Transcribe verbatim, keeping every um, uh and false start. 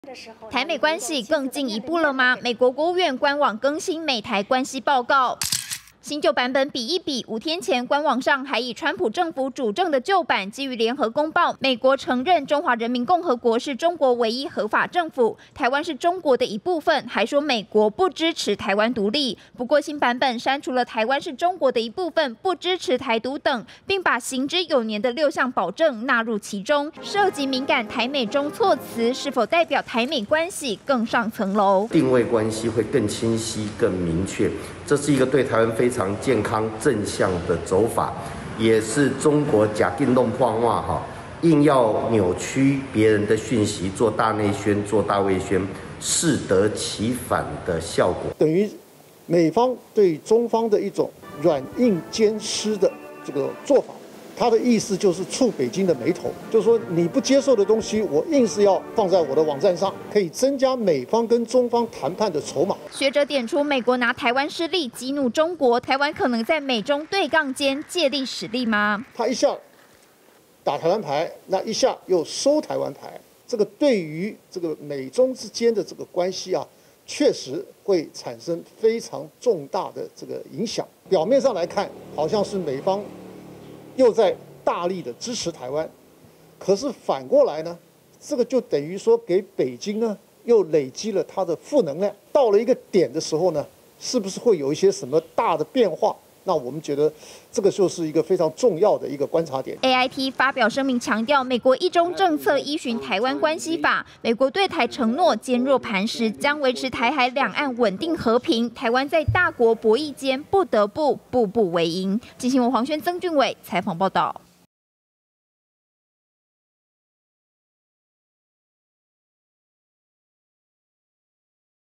台美关系更进一步了吗？美国国务院官网更新美台关系报告。 新旧版本比一比，五天前官网上还以川普政府主政的旧版基于联合公报，美国承认中华人民共和国是中国唯一合法政府，台湾是中国的一部分，还说美国不支持台湾独立。不过新版本删除了台湾是中国的一部分，不支持台独等，并把行之有年的六项保证纳入其中，涉及敏感台美中措辞是否代表台美关系更上层楼？ 定位关系会更清晰、更明确。 这是一个对台湾非常健康正向的走法，也是中国假定弄破话哈，硬要扭曲别人的讯息，做大内宣、做大外宣，适得其反的效果。 等于美方对中方的一种软硬兼施的这个做法。 他的意思就是触北京的眉头，就是说你不接受的东西，我硬是要放在我的网站上，可以增加美方跟中方谈判的筹码。 学者点出，美国拿台湾失利激怒中国，台湾可能在美中对杠间借力使力吗？ 他一下打台湾牌，那一下又收台湾牌，这个对于这个美中之间的这个关系啊，确实会产生非常重大的这个影响。表面上来看，好像是美方 又在大力的支持台湾，可是反过来呢，这个就等于说给北京呢又累积了它的负能量。到了一个点的时候呢，是不是会有一些什么大的变化？那我们觉得这个就是一个非常重要的一个观察点。 A I T 发表声明强调，美国一中政策依循《台湾关系法》，美国对台承诺坚若磐石，将维持台海两岸稳定和平。台湾在大国博弈间不得不步步为营。金新闻黄轩、曾俊伟采访报道。